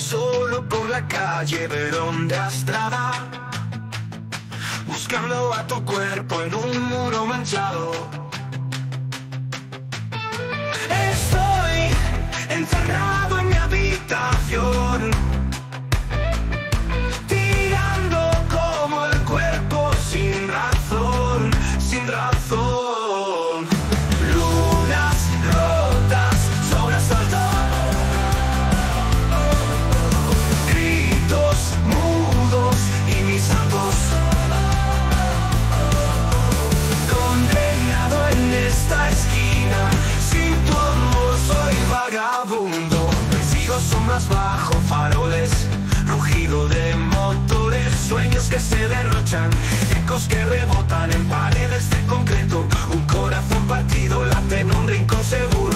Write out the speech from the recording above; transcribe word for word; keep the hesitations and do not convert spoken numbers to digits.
solo por la calle de donde Estrada, buscando a tu cuerpo en un muro manchado. Estoy encerrado en mi habitación, tirando como el cuerpo sin razón, sin razón. Lunas rotas sobre asfalto, gritos mudos y mis santos. Condenado en esta esquina, sin tu amor soy vagabundo. Persigo sombras bajo faroles, rugido de motores, sueños que se derrochan, ecos que rebotan en paredes de concreto. Un corazón partido late en un rincón seguro.